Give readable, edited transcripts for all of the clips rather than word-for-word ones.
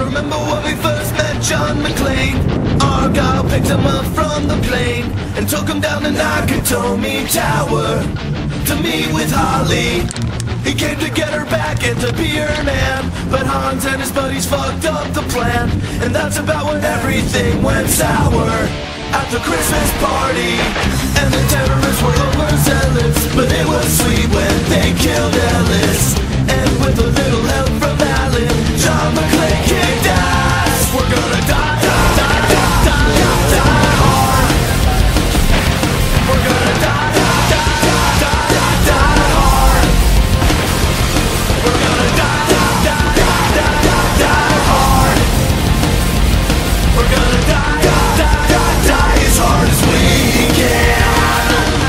remember when we first met John McClane. Argyle picked him up from the plane and took him down the Nakatomi Tower to meet with Holly. He came to get her back and to be her man, but Hans and his buddies fucked up the plan, and that's about when everything went sour at the Christmas party. And the terrorists were overzealous, but it was sweet when they killed Ellis. And with a little help from Alan, John McClane kicked ass. We're gonna die, die, die, die, die, die hard. We're gonna die, die, die, die, die, die hard. We're gonna die, die, die, die, die, die hard. We're gonna die, die, die, die, die as hard as we can.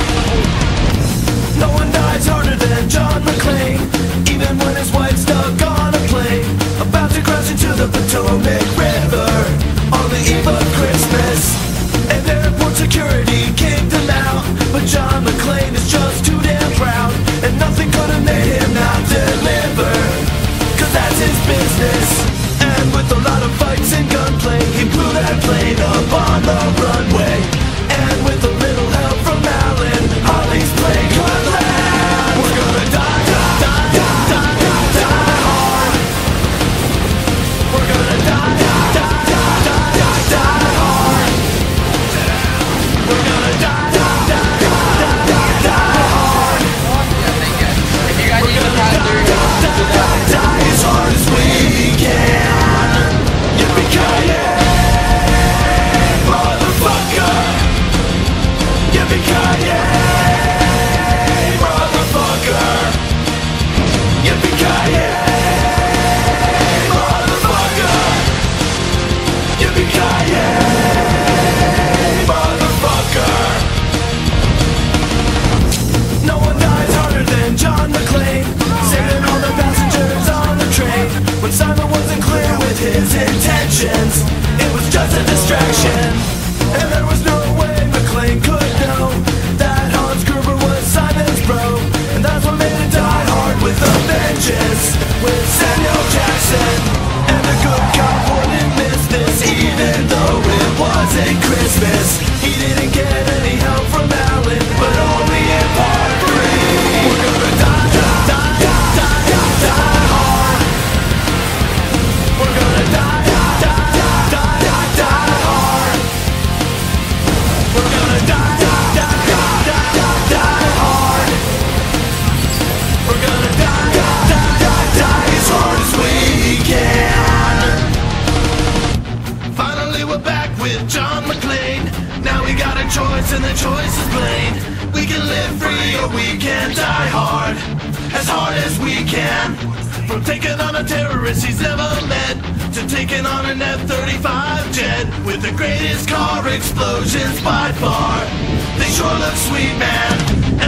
No one dies harder than John McClane, even when his wife's stuck on a plane, about to crash into the Potomac River on the eve of Christmas. And airport security kicked him out, but John McClane is just too damn proud, and nothing could have made him not deliver, cause that's his business. And with a lot of fights and gunplay, he blew that plane up on the runway. And with a little help from Alan, Holly's plane could land. We're gonna die, die, die, die, die, die, die hard. We're gonna die, die, die, die, die, die, die hard. We're gonna die, die, die, die, die, die, die hard. We're gonna die, die, die, die as hard as we can. Yippee-ki-yay, motherfucker. Yippee-ki-yay, motherfucker. Yippee-ki-yay, motherfucker. Yippee-ki-yay, motherfucker. No one dies harder than John McClane, saving all the passengers on the train. When Simon wasn't clear with his intentions, it was just a distraction. And there was no way McClane could know that Hans Gruber was Simon's bro. And that's what made it Die Hard with a vengeance, with Samuel Jackson. And the good cop wouldn't miss this, even though it wasn't Christmas. He didn't get any help from Alan, but only in part 3. We're gonna die, die, die, die, die, die, die hard. We're gonna die, die, die, die, die, die, die hard. We're gonna die, die, die, die, die, die, die hard. We're gonna die, die, die, die, die as hard as we can. Finally we're back with John McClane. Now we got a choice and the choice is plain. We can live free or we can die hard as we can. From taking on a terrorist he's never met, to taking on an F-35 jet with the greatest car explosions by far. They sure look sweet, man.